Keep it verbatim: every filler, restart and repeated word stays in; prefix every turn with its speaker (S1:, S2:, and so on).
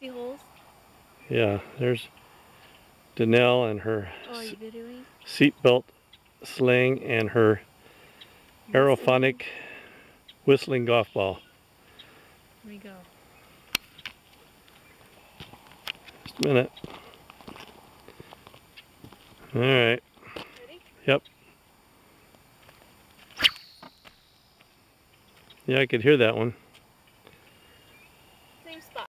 S1: See holes?
S2: Yeah, there's Danelle and her
S1: Oh, are you videoing?
S2: seatbelt sling and her aerophonic whistling golf ball.
S1: Here we go.
S2: Just a minute. All right.
S1: Ready?
S2: Yep. Yeah, I could hear that one.
S1: Same spot.